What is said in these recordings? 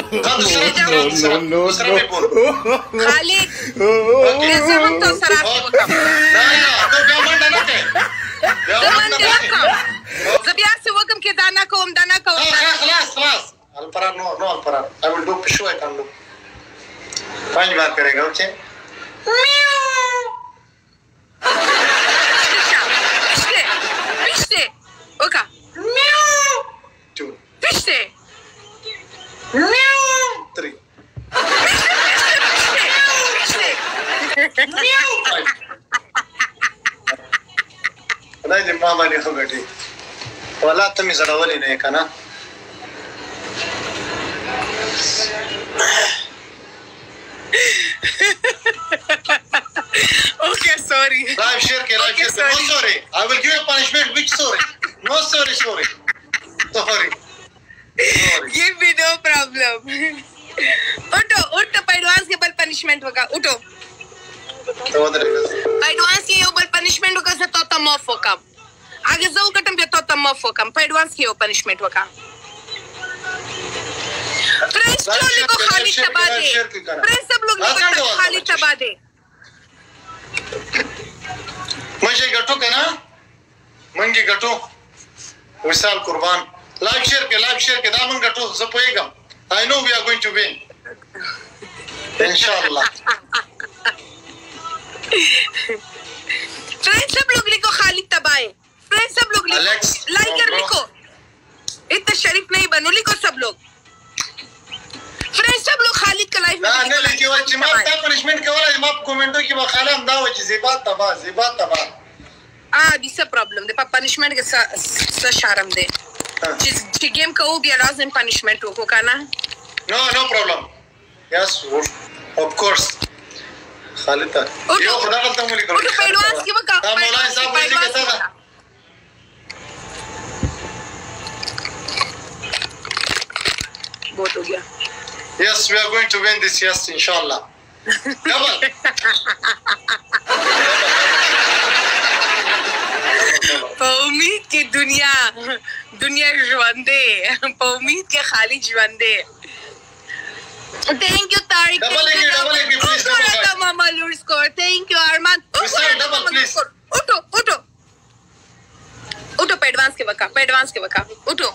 خالد زمن تو سره وکم زمن دې وکم زه بیا څه وکم کې دا نه کوم خلاص الفرار no الفرار I will do push I can do 5 बार करेगा okay Piste oka 2 Piste 3 خدای دې ما باندې خو ګټي ولا ته مې زړولې نه کنه Okay, sorry. Live share. No sorry. I will give you punishment. Which sorry? No sorry. Sorry. Give me no problem. Utto. Advance ke bal punishment hoga. Utto. Advance ke bal punishment hoga se to maaf hokam. Aage zau katam pe to maaf hokam. Advance ke punishment hoga. Friends लोगों को खाली तबा दे. Friends सब लोग खाली तबा दे. मुझे गटो के ना मंगे गटो विशाल कुर्बान लाइव शेयर के दामन गटो सपोएगा I know we are going to win इंशाल्लाह फ्रेंड्स सब लोग लिखो खाली तबाए फ्रेंड्स सब लोग लिखो लाइक लिखो इतना शरीफ नहीं बनो लिखो सब लोग फ्रेंड्स सब लोग खालिद का लाइव में नहीं लिखिए वो जमात का पनिशमेंट के वाला जमात कमेंटों की बखाला हम दाव जिबात तबा दिस प्रॉब्लम दे पनिशमेंट के सा शर्म दे जिस गेम का वो भी लाजिम पनिशमेंट हो का ना no problem yes of course Khalid यो खुदा का तुम लिखो पहलवान की वका मौलाना साहब ने कहता था बहुत हो गया Yes, we are going to win this. Yes, inshallah. Double. उम्मीद की दुनिया जवांदे उम्मीद के खाली जवांदे Thank you Tariq. Double please. Mama Lur score. Thank you Arman. Double please. उठो पे एडवांस के वका उठो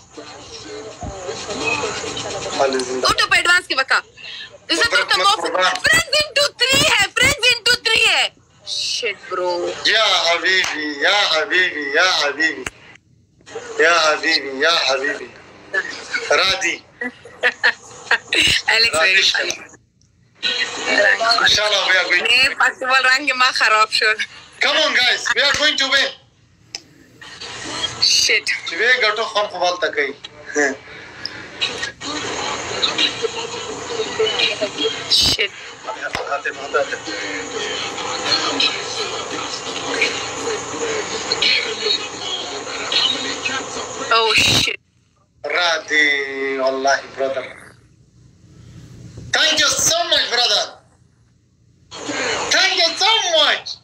पे एडवांस के वका इसे तो फ्रेंड्स इनटू 3 है शिट ब्रो या हबीबी राधी एलेक्स इंशाल्लाह we are going ने पॉसिबल रंग में खराब show come on guys we are going to win shit we got to come खवाल तक ही shit oh shit Radhi wallahi brother thank you so much brother thank you so much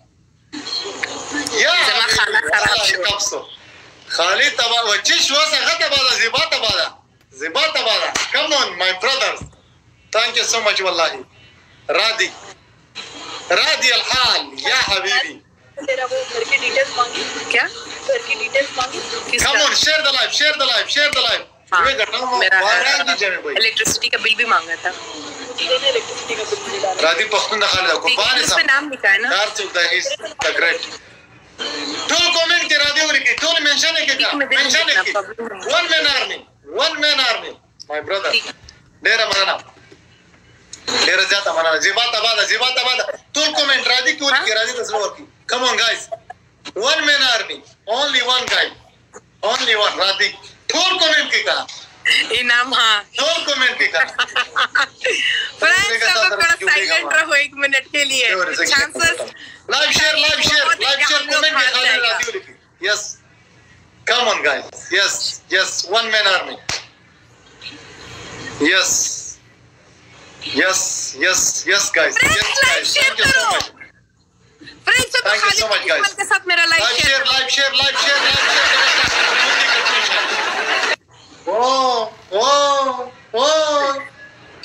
yeah Khalid taba wajish wasa gata bala zibata bala come on my brothers thank you so much wallahi Radhi الحال يا حبيبي तेरा वो घर की details मांगी क्या घर की details मांगी come on share the live ये घटना मेरा इलेक्ट्रिसिटी का बिल भी मांगा था इलेक्ट्रिसिटी का बिल भी डाला राधी पख्तून खालिद कुर्बान इसमें नाम लिखा है ना यार चुका है इस द ग्रेट टूल कमेंट के राधी और के टूल मेंशन है क्या मेंशन है कि one man army my brother डेरा मनाना डेरा जाता मनाना जिबाता टूल कमेंट राधी क्यों के राधी तस्वीर की come on guys one man army only one guy only one राधी टूल कमेंट के कहा इनाम हाँ टूल कमेंट के कहा फ्रेंड्स सब थोड़ा साइलेंट रहो 1 मिनट के लिए चांसेस लाइव शेयर कमेंट में खाली राधी लिखी yes come on guys yes one man army yes guys thank you so much friends सब खाली के साथ मेरा लाइव शेयर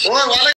وعليكم